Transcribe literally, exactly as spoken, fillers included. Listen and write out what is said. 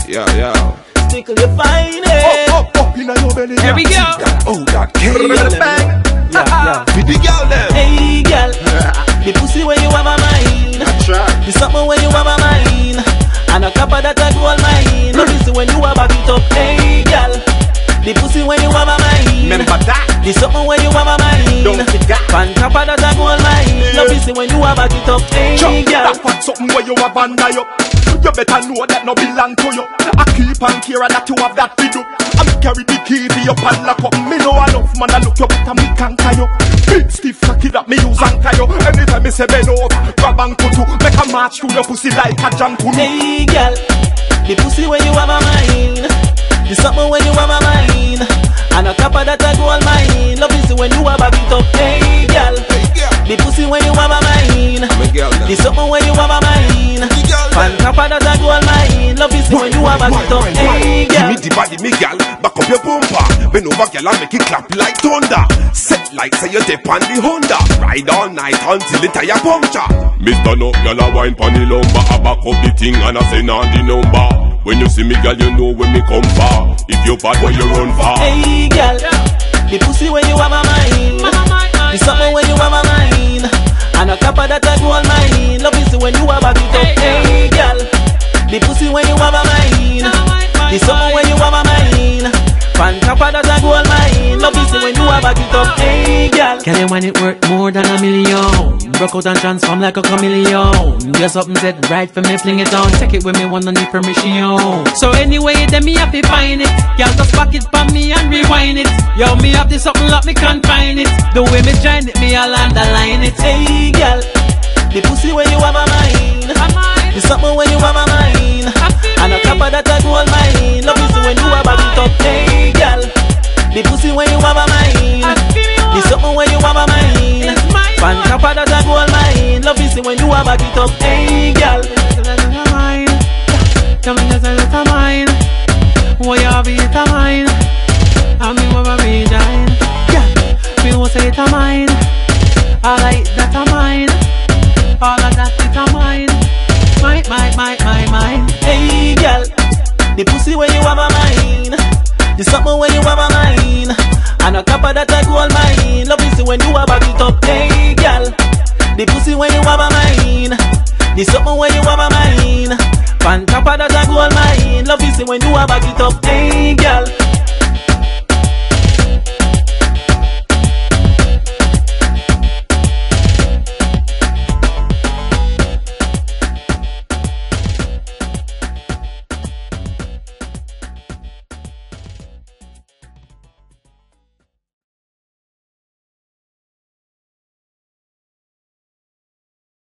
yeah, yeah. Tickle your fine. Up, up, up inna your belly. Here we go. Oh, that K. Bang. Yeah, yeah. With the girl them. Hey, girl. The pussy when you have a mind. That's right. The something when you have a mind. And a copper that a gold mine. No pussy when you have back it up. Hey, girl. The pussy when you have a mind. Remember that. The something when you have a mind. Don't forget. Pan copper that a gold mine. No pussy when you have back it up. Hey, girl. That fat something where you have a band up. You better know that no belong to you. I keep on care that you have that video. I'm carry the key to your padlock up. Me know enough man I look you better me conquer you. Big stiff cocky that me use anchor you. Anytime me say bend over, grab and cut you. Make a march through the pussy like a jam to me. Hey girl, the pussy when you have a mind. The something when you have a mind. And a copper that a gold mine. Love is when you have a bit up. Hey girl, the pussy when you have a mind. The something when you have a mind. Pan copper that a gold mine. Love is when you have a bit up. Hey girl, give me the body, me girl. Back up your bumper. Bend over, girl, and make it clap like thunder. Set like say you dip on the Honda. Ride all night until the tire puncture. Mister No, girl, a wine pon the lumber. I back up the thing and I send on the number. When you see me, girl, you know when me come far. If you bad, when you run far. Hey girl, the pussy when you have a mind. The something when you have a mind. And a copper that a gold mine. Love is when you have a bit up. Hey girl, the pussy when you have a mind. The something when you have a mind. Pan copper that a gold mine. Love is when you have a bit up. Hey girl, can you want it worth more than a million? Broke out and transform like a chameleon. Just up and said right for me, fling it on. Take it with me, one, no need permission. So anyway, then me have to find it. Y'all just back it for me and rewind it. Yo, me have this something like me can't find it. The way me join it, me I'll underline it. hey girl, the pussy when you have a mind. The something when you have a mind. And a copper that a gold mine. Love is when you have a bit up. Hey girl, the pussy when you have a mind. The something when you have a mind. Pan copper that a gold mine. Love is when you have a bit up. Hey girl, tell me just a little mine. What you have it a mine. And me want a region. Yeah, me want say it a mine. All like that a mine. All of that it a mine. Mine, mine, mine, mine, mine. hey girl, the pussy when you have a mind. The something when you have a mind. And a copper that a gold mine. Love is when you have a bit up. Hey girl, the pussy when you have a mind. The something when you have a mind. Pan copper that a gold mine. Love is when you have a bit up. Hey girl.